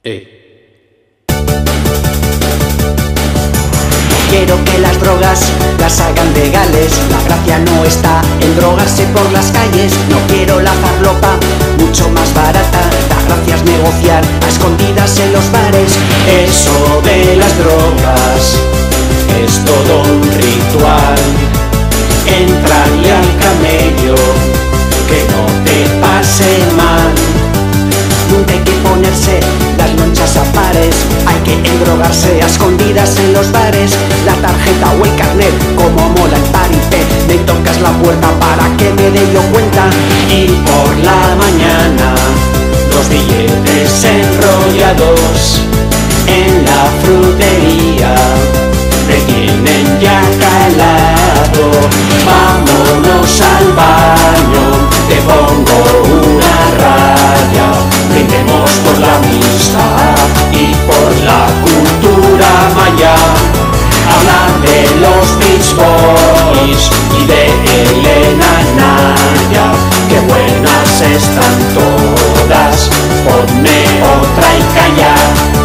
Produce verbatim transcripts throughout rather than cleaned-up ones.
Eh. Quiero que las drogas las hagan legales. La gracia no está en drogarse por las calles. No quiero la farlopa mucho más barata. La gracia es negociar a escondidas en los bares. Eso de las drogas es todo un ritual. Entrarle al camello, que no te pase mal. Nunca hay que ponerse las lonchas a pares. Hay que endrogarse a escondidas en los bares. La tarjeta o el carnet, como mola el paripé. Me tocas la puerta para que me dé yo cuenta. Y por la mañana los billetes enrollados en la frutería te tienen ya calado. Vámonos al baño, te pongo una raya. Brindemos por la amistad y por la cultura maya. Hablar de los Beach Boys y de Elena Naya. Qué buenas están todas, ponme otra y calla.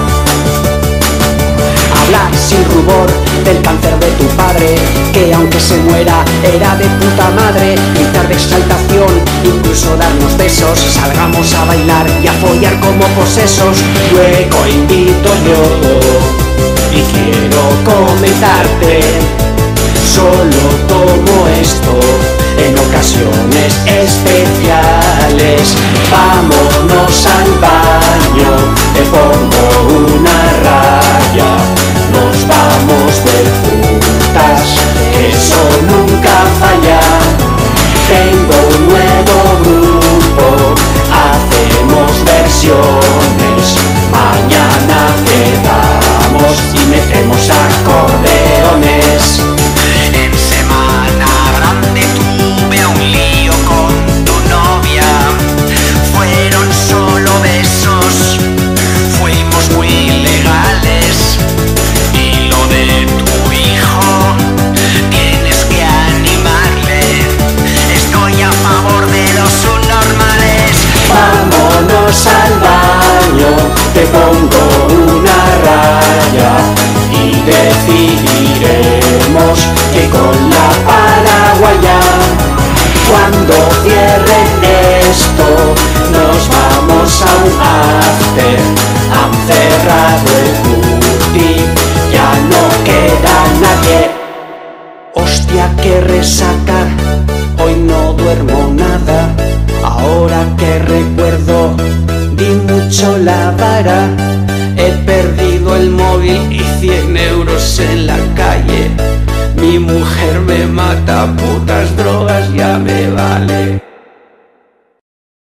Hablar sin rubor del cáncer de tu padre, que aunque se muera era de puta madre. Gritar de exaltación, incluso darnos besos. Salgamos a bailar y a follar como posesos. Luego invito yo y quiero comentarte. Solo tomo esto en ocasiones especiales. Vámonos al baño, te pongo una raya. Nos vamos de putas, que eso nunca falla. Tengo un nuevo grupo, hacemos versiones. Mañana quedamos y metemos acordeones. En Semana Grande tuve un lío con tu novia. Fueron solo besos, fuimos muy legales. Y lo de tu hijo, tienes que animarle. Estoy a favor de los subnormales. Vámonos al baño, te pongo una raya y decidiremos que con la paraguaya, cuando cierren esto, nos vamos a un after. Han cerrado el puti, ya no queda nadie. Hostia, qué resaca, hoy no duermo nada. Ahora que recuerdo, di mucho la vara. He perdido el móvil y cien euros en la calle.